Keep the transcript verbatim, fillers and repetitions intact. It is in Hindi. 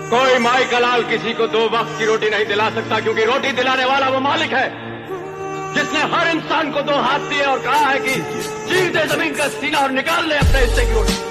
कोई माई का लाल किसी को दो वक्त की रोटी नहीं दिला सकता, क्योंकि रोटी दिलाने वाला वो मालिक है जिसने हर इंसान को दो हाथ दिए और कहा है कि चीर दे जमीन का सीना और निकाल ले अपने हिस्से की रोटी।